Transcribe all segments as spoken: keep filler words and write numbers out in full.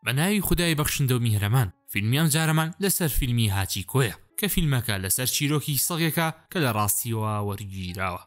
بەناوی خودای بەخشندە و میهرەمان. فیلمیان جارەمان لەسەر فیلمی هاچیکۆیە کە فیلمەکە لەسەر چیرۆکی سەگێکە کە لە ڕاستیەوە وەرگیراوە.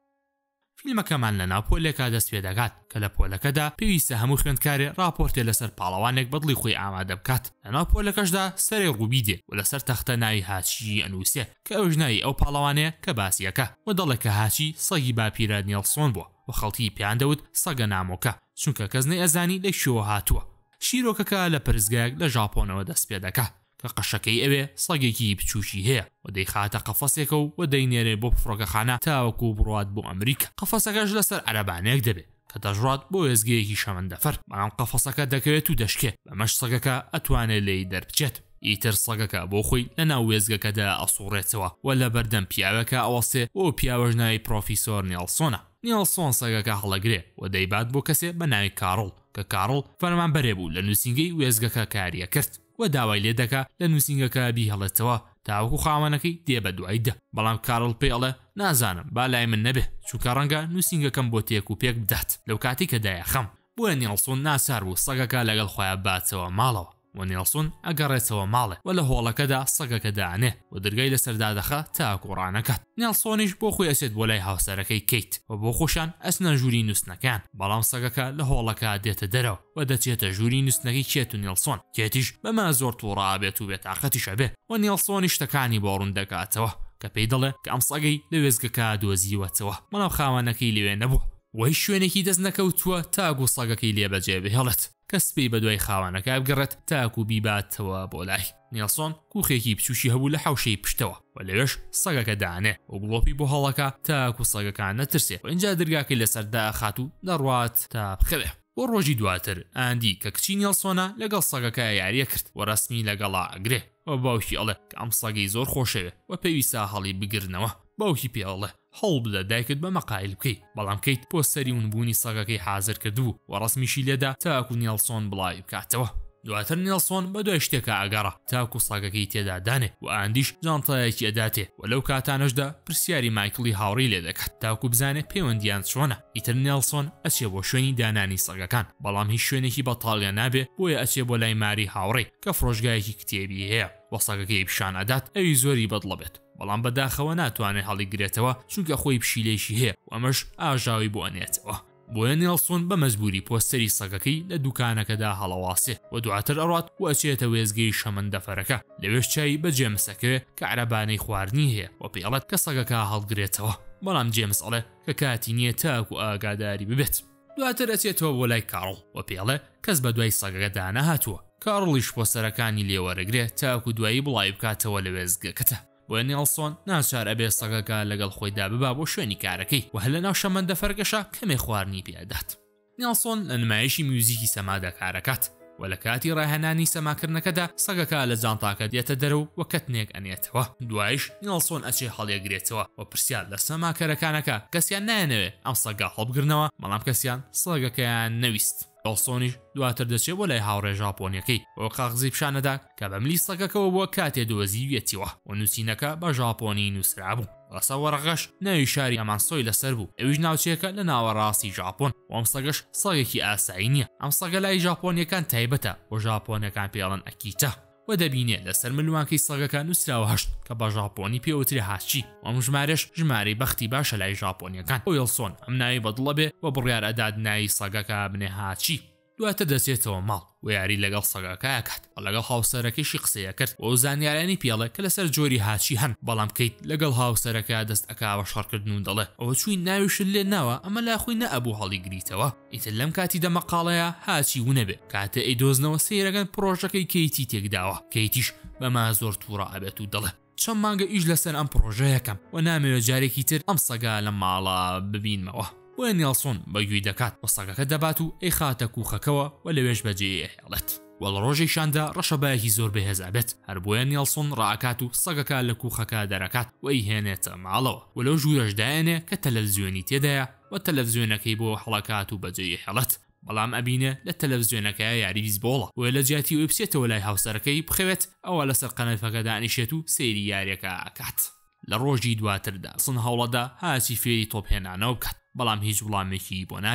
فیلمەکەمان لە ناو پۆلێکا دەست پێ دەکات کە لە پۆلەکەدا پێویستە هەموو خوێندکارێ راپۆرتێ لەسەر پاڵەوانێک بەدڵی خۆی ئامادە بکات. لە ناو پۆلەکەشدا سەرێ ڕووبی دێ و لەسەر تەختە ناوی هاچی ئەنووسێ کە ئەوژ ناوی ئەو پاڵەوانەیە کە باسیەکە و دەڵێ کە هاچی سەگی باپیرە نیڵسۆن بووە و خەڵکی پیان دەوت سەگە نامۆکە چونکە کەس نەیئەزانی لە شوێوە هاتووە. شیرۆکەکە لە پرزگایەک لە ژاپۆنەوە دەست پێ دەکات کە قەشەکەی ئەوێ سەگێکی بچوشی هەیە و دەیخاتە قەفەسێکە و و دەینێرێ بۆ فڕۆکەخانە تاوەکو بڕوات بۆ ئەمریکا. قەفەسەکەش لەسەر عەرەبانەیەک دەبێت کە دەژڕات بۆ وێزگەیەکی شەمەندەفەر، بەڵام قەفەسەکە دەکەوێت و دەشکێت بەمەش سەگەکە ئەتوانێت لێی دەربچێت. ئیتر سەگەکە بۆ خۆی لە ناو وێزگەکەدا ئەسوڕێتەوە و لە بەردەم پیاوەکە ئەوەسێ بۆ پیاوەژ ناوی پرۆفیسۆر نیڵسۆنە. نیڵسۆن سەگەکە هەڵەگرێ و دەیبات بۆ کەسێ بە ناوی کاڕڵ کە کاڕڵ فەرمانبەرێ بوو لە نووسینگەی وێزگەکە کاریە کرد و داوای لێ دەکا لە نووسینگەکە بی هەڵێتەوە تاوەکو خاوەنەکەی دێ بە دوای دە. بەڵام کاڕڵ پێڵێ نازانم با لای من نەبێ چونکە ڕەنگە نووسینگەکەم بۆ تێک و پێک بدات. لەو کاتی کە دایەخەم بۆیە نیڵسۆن ناسار بوو سەگەکە لەگەڵ خۆیان باتەوە ماڵەوە و نیڵسۆن ئەگەڕێتەوە ماڵێ و لە هۆڵەکەدا سەگەکە دانێ و دەرگای لەسەردا دەخە تاکو ڕانەکات. نیڵسۆنیش بۆ خۆی ئەچێت بۆ لای هاوسەرەکەی کەیت و بۆ خۆشان ئەچنە ژووری نووسنەکان، بەڵام سەگەکە لە هۆڵەکە دێتە دەرەوە و دەچێتە ژووری نووسنەکەی کێت و نیڵسۆن. کێتیش بەمە زۆر تووڕا بێت و بێتاقەتیشە بێ و نیڵسۆنی شتەکانی بۆ ڕوون دەکاتەوە کە پێی دەڵێ کە ئەم سەگەی لە وێزگەکە دۆزیوەتەوە، بەڵام خاوەنەکەی لەوێ نەبووە. وەی شوێنێکی دەست نەکەوتووە تاگو سەگەکەی لێ بەجێ بهێڵێت کە سبەی بەدوای خاوەنەکە بگەڕێت تاکو بیباتەوە بۆ لای. نیڵسۆن کوخێکی بچوشی هەبوو لە حەوشەی پشتەوە و لەوێش سەگەکە دانێ و گڵۆپی بۆ هەڵەکە تاکو سەگەکان نەترسێ و اینجا دەرگاکەی لەسەردا ئەخات و دەڕوات تا بخەوێ. بۆ ڕۆژی دواتر ئاندی کە کچی نیڵسۆنە لەگەڵ سەگەکە یاریە کرد و ڕەسمی لەگەڵا ئەگرێ و باوکی ئەڵێ کە ئەم سەگەی زۆر خۆشەوێ و پێویستە هەڵی بگرنەوە. باوکی پێڵێ هەڵ بدە دایکت بە مەقایل بکەی، بەڵام کەیت پۆستەری ونبوونی سەگەکەی حازر کردبوو و ڕەسمیشی لێدا تاکو نیڵسۆن بڵاوی بکاتەوە. دواتر نیڵسۆن بە دوای شتێکە ئەگەڕا تاکو سەگەکەی تێدا دانێ و ئاندیش جانتایەکی ئەداتێ و لەو کاتانەشدا پرسیاری مایکڵی هاوڕێی لێ دەکات تاکو بزانێ پەیوەندیان چۆنە. ئیتر نیڵسۆن ئەچێ بۆ شوێنی دانانی سەگەکان، بەڵام هیچ شوێنێکی بەتاڵیان نابێ بۆیە ئەچێ بۆ لای ماری هاوڕێ کە فرۆشگایەکی کتێبی هەیە و سەگەکەی پیشان ئەدات ئەوی زۆری بەدڵە بێت، بەڵام بەداخەوە ناتوانێت هەڵی گرێتەوە چونکە خۆی پشیلێشی هەیە و ئەمەش ئاژاوی بۆ ئەنێتەوە. بۆیە نیڵسۆن بە مەجبوری پۆستەری سەگەکەی لە دوکانەکەدا هەڵەواسێ و دواتر ئەڕات و ئەچێتە وێزگەی شەمەندەفەرەکە. لەوێش چای بە جێمسەکەوێ کە عەرەبانەی خواردنی هەیە و پێڵێت کە سەگەکە هەڵگرێتەوە، بەڵام جێمس ئەڵێ کە کاتی نییە تاکو ئاگاداری ببێت. دواتر ئەچێتەوە بۆ لای کاڕڵ و پێڵێ کەس بە دوای سەگەکەدا نەهاتووە. کاڕڵیش پۆستەرەکانی لێوەرەگرێت تاکو دوایی بڵاوی بکاتەوە لە وێزگەکەتە. بۆ نیڵسۆن ناچار ئەبێ سەگەکە لەگەڵ خۆیدا ببا بۆ شوێنی کارەکەی و هەر لە ناو شەمەندەفەرگەشە کەمێ خواردنی پێدات. نیڵسۆن لە نمایشی میوزیکی سەمادا کارەکات و لە کاتی ڕاهێنانی سەماکردنەکەدا سەگەکە لە جانتاکە دێتە دەرەوە و کەتنێک ئەنێتەوە. دوایش نیڵسۆن ئەچێ هەڵیەگرێتەوە و پرسیار لە سەماکەرەکانەکە کەسیان نایەنەوێ ئەم سەگە هەڵبگرنەوە، بەڵام کەسیان سەگەکەیان نەویست. نیڵسۆنیش دواتر دەچێت بۆ لای هاوڕێ ژاپۆنیەکەی و قاغزی پیشانەدا کە بە ملی سەگەکەەوە بووە کاتێ دۆزیوێتیوە و نووسینەکە بە ژاپۆنی نووسرا بوو. ڕەسە وەرەقەش ناوی شاری ئەمانسۆی لەسەر بوو، ئەویش ناوچەیەکە لە ناوەڕاستی ژاپۆن و ئەم سەگەش سەگێکی ئاسایی نییە. ئەم سەگە لای ژاپۆنیەکان تایبەتە و ژاپۆنیەکان پێڵەن ئەکیتە و دەبینێت لەسەر ملوانکەی سەگەکە نووسراوە هەشت کە بە ژاپۆنی پێوتری هاچی و ئەم ژمارەش ژمارەی بەختی باشە لای ژاپۆنیەکان. نیڵسۆن ئەم ناوی بەدڵە بێ و بڕیار ئەدات ناوی سەگەکە بنێ هاچی. دواتر دەچێتەوە ماڵ و یاری لەگەڵ سەگەکەیە کات و لەگەڵ هاوسەرەکەیشی قسەیە کرد و زانیارانی پێڵێ کە لەسەر جۆری هاچی هەن، بەڵام کەیت لەگەڵ هاوسەرەکە دەست ئەکاوە شەڕکردن و دەڵێ ئەوە چووی ناویشت لێ ناوە ئەمە لاخۆی نەئەبوو هەڵی گریتەوە. ئیتر لەم کاتی دەمەقاڵەیە هاچی ونەبێ کاتە ئەیدۆزنەوە سەیرەکەن پرۆژەکەی کەیتی تێکداوە. کەیتیش بەما زۆر تووڕە ئەبێت و دەڵێ چەند مانگە ئیش لەسەر ئەم پرۆژەیەکەم و نامەوێت جارێکی تر ئەم سەگا لە ماڵە ببینمەوە. و نیڵسۆن بەگوێی دەکات و سەگەکە دەبات و ئەی خاتە کوخەکەوە و لەوێش بەجێ هێڵێت. وەڵ ڕۆژێکشاندا ڕەشەبایەکی زۆر بەهێزابێت، هەر بۆیە نیڵسۆن ڕائکات و سەگەکە لە کوخەکە دەرەکات و ئەی هێنێتە ماڵەوە و لەو ژوورەش دایەنێ کە تەلەڤیزیۆنی تێدایە و تەلەڤیزیۆنەکەی بۆ هەڵەکات و بەجێ هێڵێت، بەڵام ئەبینێ لە تەلەڤیزیۆنەکە یاری بیزبۆڵە و لە جیاتی ئەوی بچێتەوە لای هاوسەرەکەی بخەوێت ئەوە لەسەر قەنەفەکە دانیشێت و سەیری یاریەکە ئاکات. لە ڕۆژی دواتردا سن هەوڵەدا هاچی فێری تۆپهێنانەوە بکات، بەڵام هیچ وڵامێکی بۆ نابێت.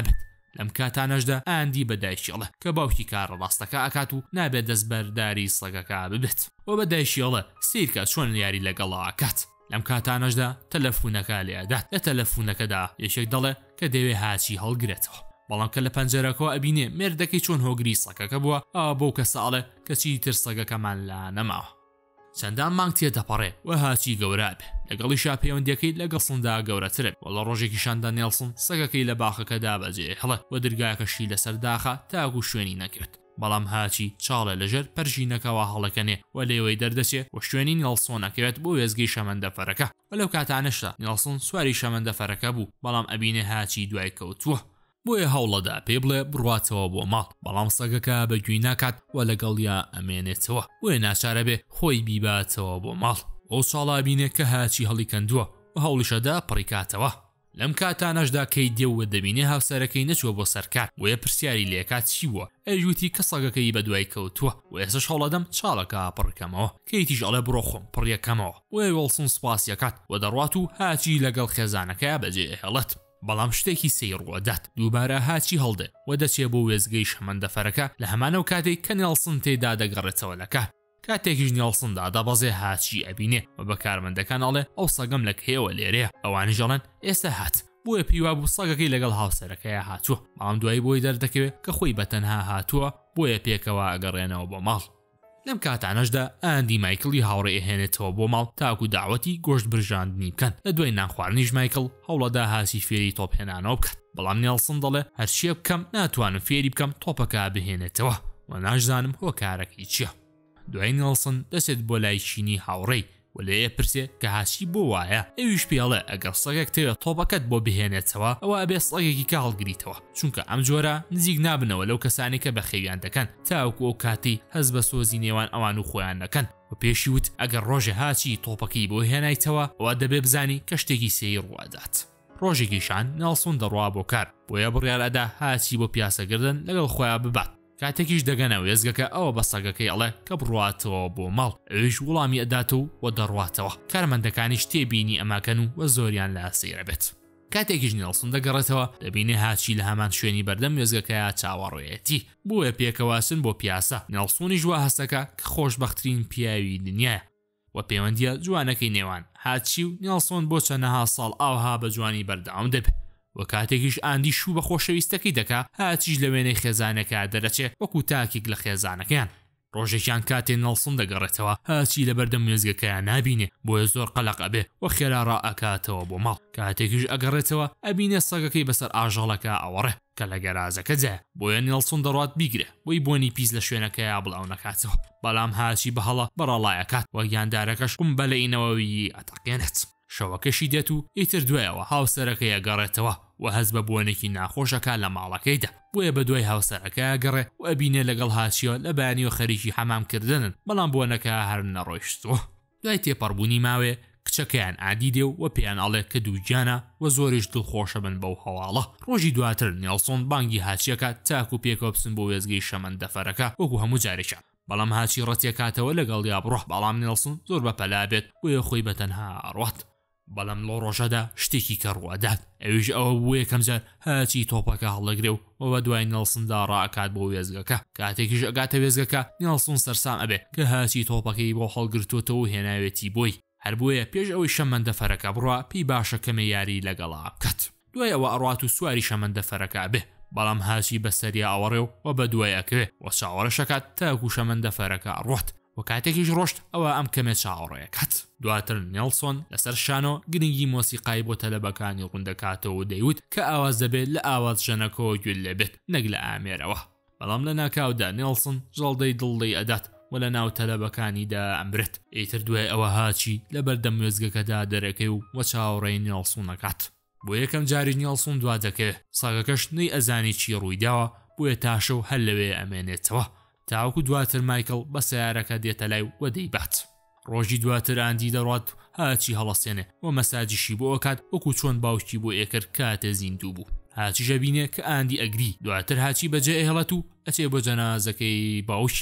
لەم کاتانەشدا ئاندی بەدایشیڵە کە باوکی کارە ڕاستەکە ئاکات و نابێت دەستبەرداری سەگەکە ببێت و بەدایشیڵە سیرکە چۆن یاری لەگەڵا ئاکات. لەم کاتانەشدا تەلەفونەکە لێدات لە تەلەفونەکەدا یەکێک دەڵێ کە دەوێ هاچی هەڵگرێتەوە، بەڵام کە لە پەنجەرەکەەوە ئەبینێ مێردەکەی چۆن هۆگری سەگەکە بووە ئەوە بۆ کە ساڵێ کەچی تر سەگەکەمان لا نەماوە. چەندان مانگ تێدەپەڕێ و هاچی گەورە بێ لەگەڵیشا پەیوەندیەکەی لەگەڵ سندا گەورەترێت و لە ڕۆژێکیشاندا نێڵسن سەگەکەی لە باخەکەدا بەجێ هەڵێ و دەرگایەکەشی لەسەر داخە تاکو شوێنی نەکرد، بەڵام هاچی چاڵێ لەژێر پەرژینەکەەوە هەڵەکەنێ و لێوەی دەردەچێ و شوێنی نیڵسۆنەکەوێت بۆ وێزگەی شەمەندەفەرەکە و لەو کاتانەشدا نیڵسن سواری شەمەندەفەرەکە بوو، بەڵام ئەبینێ هاچی دوای کەوتووە. بۆیە هەوڵەدا پێ بڵێ بڕواتەوە بۆ ماڵ، بەڵام سەگەکە بەگوێی ناکات و لەگەڵیا ئەمێنێتەوە، بۆیە ناچارە بێ خۆی بیباتەوە بۆ ماڵ. ئەو ساڵا بینێ کە هاچی هەڵی کەندووە و هەوڵیشەدا پڕیکاتەوە. لەم کاتانەشدا کەی دێوە دەبینێ هاوسەرەکەی نەچوە بۆ سەرکار، وەیە پرسیاری لێکات چی بووە، ئەیوتی کە سەگەکەی بە دوای کەوتووە و ئێسش هەوڵەدەم چاڵەکە پڕکەمەوە، کەیتیش ئەڵێ بڕۆ خۆم پڕیەکەمەوە، وەیە وەڵسن سوپاسیەکات و دەڕوات و هاچی لەگەڵ خێزانەکەی بەجێ هێڵێت. بەڵام شتێکی سەیڕوەدات، دووبارە هاچی هەڵدێ و دەچێ بۆ وێزگەی شەمەندەفەرەکە لە هەمانەو کاتێک کە نیڵسن تێدا دەگەڕێتەوە لە کار. کاتێکیش نیڵسندا دەبەزێ هاچی ئەبینێ و بە کارمەندەکان ئەڵێ ئەو سەگەم لە کێوە لێرەیە، ئەوانیش ئەڵێن ئێستا هات، بۆیە پیوا بوو سەگەکەی لەگەڵ هاوسەرەکەیە هاتووە، بەڵام دوایی بۆی دەردەکەوێت کە خۆی بەتەنها هاتووە، بۆیە پێکەوە ئەگەڕێنەوە بۆ ماڵ. لەم کاتانەشدا ئاندی مایکڵی هاوڕێ ئەهێنێتەوە بۆ ماڵ تاکو داوەتی گۆشت برژاندنی بکەن. لە دوای نانخواردنیش مایکڵ هەوڵەدا هاسی فێری تۆپهێنانەوە بکات، بەڵام نیڵسن دەڵێ هەرچیە بکەم ناتوانم فێری بکەم تۆپەکە بهێنێتەوە و ناشزانم هۆکارەکەی چییە. دوای نیڵسن دەسێت بۆ لای چینی هاوڕێی و لێیە پرسێ کە هاچی بۆ وایە، ئەویش پێڵێ ئەگەر سەگێک تەوێت تۆپەکەت بۆ بهێنێتەوە ئەوە ئەبێ سەگێکی کە هەڵگریتەوە، چونکە ئەم جۆرە نزیک نابنەوە لەو کەسانی کە بە خێویان دەکەن تاوەکو ئەو کاتی هەز بە سۆزی نێوان ئەوان و خۆیان دەکەن. و پێشی وت ئەگەر ڕۆژێ هاچی تۆپەکەی بۆ هێنایتەوە ئەوە دەبێ بزانی کە شتێکی سەیر ڕوادات. ڕۆژێکیشان نیڵسن دەڕوا بۆ کار، بۆیە بڕیارەدا هاچی بۆ پیاسەگردن لەگەڵ خۆیان ببات. کاتێکیش دەگەنە وێزگەکە ئەوە بە سەگەکەی ئەڵێ کە بڕواتەوە بۆ ماڵ، ئەویش وڵامی ئەداتەوە و دەڕواتەوە. کارمەندەکانیش تێبینی ئەماکەن و وە زۆریان لە سەیرە بێت. کاتێکیش نیڵسن دەگەڕێتەوە دەبینێ هاچی لە هەمان شوێنی بەردەم وێزگەکەیە چاوەڕێتی، بۆیە پێکەواسن بۆ پیاسە. نیڵسونیش وا هەستەکە کە خۆشبەختترین پیاوی دنیایە و پەیوەندیە جوانەکەی نێوان هاچی و نیڵسن بۆ چەندەها ساڵ ئاوها بە جوانی بەردەوام دەبێت. و کاتێکیش ئاندی شوو بە خۆشەویستەکەی دەکا، هاچیش لە وێنەی خێزانەکە دەرەچێ وەکو تاکێک لە خێزانەکەیان. ڕۆژێکیان کاتێ نیڵسن دەگەڕێتەوە، هاچی لە بەردەم وێزگەکەیان نابینێ، بۆیە زۆر قەلەق ئەبێ و خێرا ڕائەکاتەوە بۆ ماڵ. کاتێکیش ئەگەڕێتەوە ئەبینێ سەگەکەی بەسەر ئاژەڵەکە ئەوەڕێ کە لە گەرازەکە جایە، بۆیە نیڵسن دەڕات بیگرێ بۆی بۆنی پیس لە شوێنەکەیە بڵاو نەکاتەوە، بەڵام هاچی بەهەڵە بەڕەڵایەکات و گیاندارەکەش قومبەلەینەوەوی ئەتەقێنێت. شەوەکەشی دێت و ئیتر دوایەوە هاوسەرەکەی ئەگەڕێتەوە و هەز بە بوونێکی ناخۆشەکە لە ماڵەکەیدا، بۆیە بە دوای هاوسەرەکە گەڕێ و ئەبینێ لەگەڵ هاچیۆ لە بەیانی و خەریکی حەمامکردنن، بەڵام بوونەکە هەر نەڕۆیشتووە. دوای تێپەڕبوونی ماوێ کچەکەیان ئادی دێ و پێیان ئەڵێ کە دووگیانە و زۆریش دڵخۆشە بن بەو هەواڵە. ڕۆژی دواتر نیڵسن بانگی هاچیەکە تاکو پێکۆبسن بۆ وێزگەی شەمەندەفەرەکە وەکو هەموو جارێکە، بەڵام هاچی ڕەتیەکاتەوە لەگەڵیا بڕۆح، بەڵام نیڵسن زۆر بەپەلا بێت بۆیە خۆی بەتەنها ڕوات. بەڵام لەو ڕۆژەدا شتێکی کە ڕوادات، ئەویش ئەوە بوو یەکەم جار هاچی تۆپەکە هەڵەگرێ و ئەوە دوای نیڵسندا ڕائەکات بۆ وێزگەکە. کاتێکیش ئەگاتە وێزگەکە نیڵسن سەرسام ئەبێ کە هاچی تۆپەکەی بۆ هەڵگرتوتەوە و هێناوێتی بۆی، هەر بۆیە پێش ئەوەی شەمەندەفەرەکە بڕوا پێی باشە کەمە یاری لەگەڵا بکات. دوای ئەوە ئەڕوات و سواری شەمەندەفەرەکە بێ، بەڵام هاچی بەسەریا ئەوەڕێ و بە دوای ئەکەوێ و چاوەڕێشەکات تاکو شەمەندەفەرەکە ڕوات. و کاتێکیش ڕۆشت ئەوە ئەم کەمێ چاوەڕێکات. دواتر نیڵسن لەسەر شانۆ گرنگی مۆسیقای بۆ تەلەبەکانی ڕوندەکاتەوە و دەیوت کە ئاواز دەبێت لە ئاواز ژەنەکەەوە گوێ لێبێت نەک لە ئامێرەوە، بەڵام لە ناکاودا نیڵسن جەڵدەی دڵی ئەدات و لە ناو تەلەبەکانیدا ئەمرێت. ئیتر دوای ئەوە هاچی لە بەردەم وێزگەکەدا دەرەکەی و وە چاوەڕێی نیڵسنەکات. بۆ یەکەم جاری نیڵسن دوا دەکەوێت، ساگەکەش نەی ئەزانی چی ڕوویداوە، بۆیە تاشە و هەر لەوێ ئەمێنێتەوە تاوەکو دواتر مایکڵ بە سیارەکە دێتە لای و دەیبات. ڕۆژی دواتر ئاندی دەڕات هاچی هەڵەسێنێ و مەساجیشی بۆ ئەکات وەکو چۆن باوکی بۆ ئێکرد کاتە زیندوو بوو. هاچیشە بینێ کە ئاندی ئەگری، دواتر هاچی بەجێ ئێهڵەت و ئەچێ بۆ جەنازەکەی باوکی.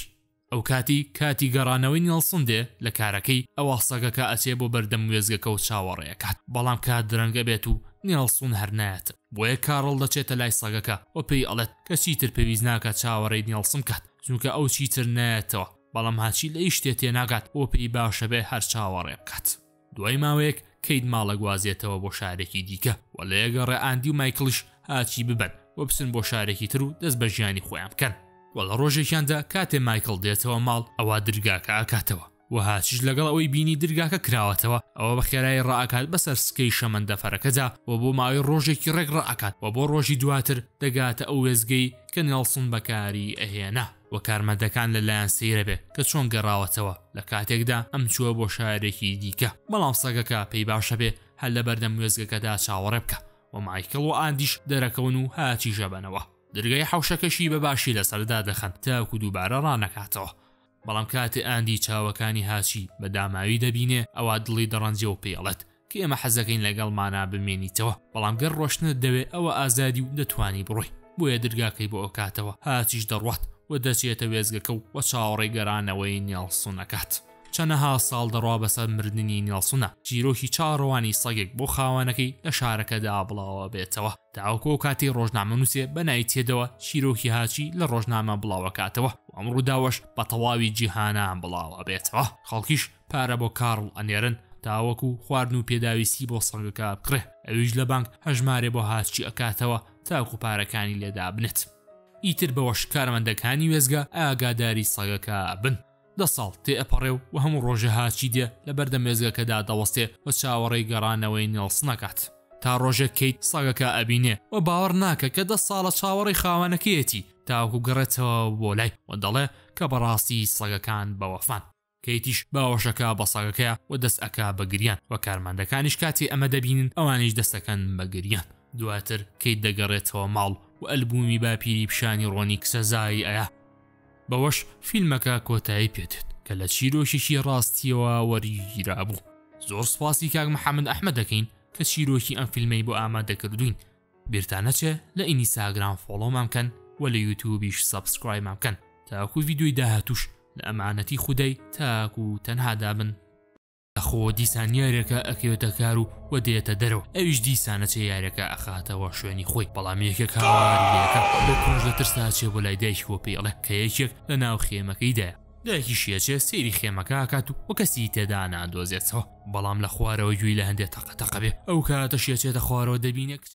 ئەو کاتی کاتی گەڕانەوەی نیڵسن دێ لە کارەکەی ئەوە سەگەکە ئەچێ بۆ بەردەم وێزگەکە و چاوەڕێەکات بەڵام کات درەنگە بێت و نیڵسن هەر نایەت بۆیە کارڵ دەچێتە لای سەگەکە و پێی ئەڵێت کە چیتر پێویست ناکات چاوەڕێی نیڵسن کات چونکە ئەو چیتر نایەتەوە بەڵام هاچی لە هیچ شتێ تێناگات بۆ پێی باشە بێ هەر چاوەڕێ بکات. دوای ماوەیەک کەیت ماڵە گوازێتەوە بۆ شارێکی دیکە و لە یەگەڕێ ئاندی و مایکڵش هاچی ببەن و بچن بۆ شارێکی تر و دەست بە ژیانی خۆیان بکەن. وە لە ڕۆژێکیاندا کاتێ مایکڵ دێتەوە ماڵ ئەوە دەرگاکە ئاکاتەوە و هاچیش لەگەڵ ئەوەی بینی دەرگاکە کراوەتەوە ئەوە بە خێرایی ڕائکات بەسەر سکەی شەمەندەفەرەکەدا و بۆ ماوەی ڕۆژێکی ڕێک ڕائکات و بۆ ڕۆژی دواتر دەگاتە ئەو وێزگەی کە نیڵسن بەکاری ئەهێنا و کارمەندەکان لەلایەن سەیرە بێ کە چۆن گەڕاوەتەوە لە کاتێکدا ئەم چووە بۆ شارێکی دیکە بەڵام سەگەکە پێی باشە بێ هەر لە بەردەم وێزگەکەدا چاوەڕێ بکە و مایکڵ و ئاندیش دەرەکەون و هاچی ژەبەنەوە دەرگای حەوشەکەشی بەباشی لەسەردا دەخەن تاکو دووبارە ڕانەکاتەوە. بەڵام کاتێ ئاندی چاوەکانی هاچی بە داماوی دەبینێ ئەوە دڵی دەڕەنجێ و پێڵێت کە ئێمە حەزەکەین لەگەڵمانە بمێنیتەوە بەڵام گەر ڕۆشتنت دەوێ ئەوە ئازادی و دەتوانی بڕۆی بۆیە دەرگاکەی بۆ ئەکاتەوە هاچیش دەڕوات و دەچێتە وێزگەکە و وە چاوەڕێی گەرانەوەی نیڵسنەکات. چەندەها ساڵ دەڕوا بەسەر مردنی نیڵسنە چیرۆکی چاڕەوانی سەگێک بۆ خاوەنەکەی لە شارەکەدا بڵاوە بێتەوە تاوەکو کاتی ڕۆژنامە نووسێ بەنای تێدەوە چیرۆکی هاچی لە ڕۆژنامە بڵاوەکاتەوە و ئەمڕووداوەش بە تەواوی جیهانان بڵاوە بێتەوە. خەڵکیش پارە بۆ کارڵ ئەنێرن تاوەکو خواردن و پێداویستی بۆ سەگەکە بکڕێ ئەویش لە بانک هەژمارێ بۆ هاچی ئەکاتەوە تاکو پارەکانی لێدا بنێت. ئیتر بەوەش کارمەندەکانی وێزگە ئاگاداری سەگەکە بن دە ساڵ تێ ئەپەڕێ و هەموو ڕۆژە هاچی دێ لە بەردەم وێزگەکەدا دەوەستێ و چاوەڕێی گەڕانەوەی نیڵسنەکات تا ڕۆژێک کەیت سەگەکە ئەبینێ و باوەڕ ناکە کە دە ساڵە چاوەڕێی خاوەنەکەیەتی تاوەکو گەڕێتەوە بۆ لای و دەڵێ کە بەڕاستی سەگەکان بەوەفان. کەیتیش باوەشەکە بە سەگەکەیە و دەست ئەکا بەگریان و کارمەندەکانیش کاتی ئەمە دەبینن ئەوانیش دەستەکەن بەگریان. دواتر کەیت دەگەڕێتەوە ماڵ و ئەلبومی باپیری پیشانی ڕۆنی کسەزایی ئەیە. بەوەش فیلمەکە کۆتایی پێدێت کە لە چیرۆکێکی ڕاستیەوە وەریگیرابوو. زۆر سپاسی کاک محەممەد ئەحمەد دەکەین کە چیرۆکی ئەم فیلمەی بۆ ئامادەکردوین. بیرتانەچێ لە ئینیستاگرام فۆڵۆمان بکەن و لە یوتیوبیش سەبسکرایبمان بکەن تاکو ڤیدیۆی داهاتوش لە ئەمانەتی خودەی تاکو تەنها دابن. ئەخۆ دیسان یاریەکە ئەکەوێتە کار و وە دێتە دەرەوە ئەویش دیسانەچێ یاریەکە ئەخاتەوە شوێنی خۆی بەڵام یەکێک هاواریەکە بۆ کۆژ دەترساچێ بۆ لای دایکی بۆ پێڵێ کە یەکێک لە ناو خێمەکەیدایە. دایکی شیەچێ سێری خێمەکە ئاکات و وە کەسی تێدا نادۆزێتەوە بەڵام لە خوارەوە گوێی لە هەندێک تەقەتەقە بێ ئەو کاتە شیەچێتە خوارەوە دەبینێت